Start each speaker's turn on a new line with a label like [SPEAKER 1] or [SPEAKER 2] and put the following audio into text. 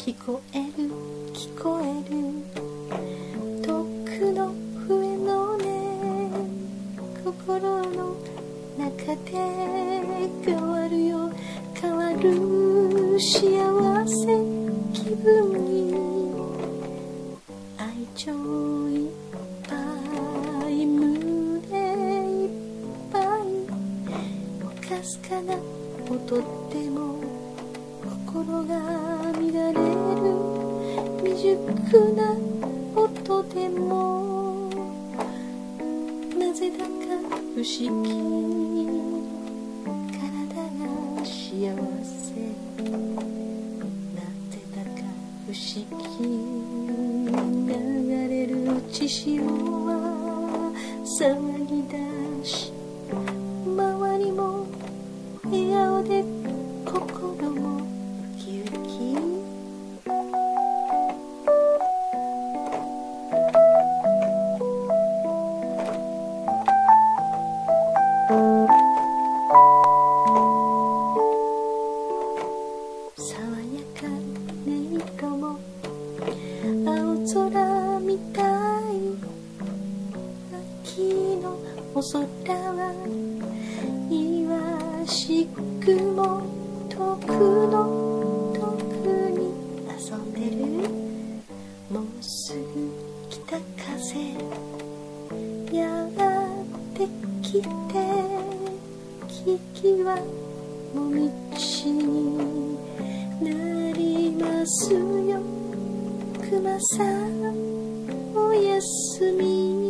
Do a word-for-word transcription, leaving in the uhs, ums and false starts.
[SPEAKER 1] 聞こえる聞こえる遠くの笛の音、心の中で変わるよ変わる幸せ気分に愛情いっぱい胸いっぱいかすかな音でも心が乱れる未熟な音でもなぜだか不思議体が幸せなぜだか不思議流れる血潮は騒ぎ出し周りも笑顔で心もウキウキ爽やかな色も青空みたい秋のお空はいわしくも遠くの遠くに遊んでるもうすぐ北風やってきて木々はもみじになりますよ熊さんおやすみ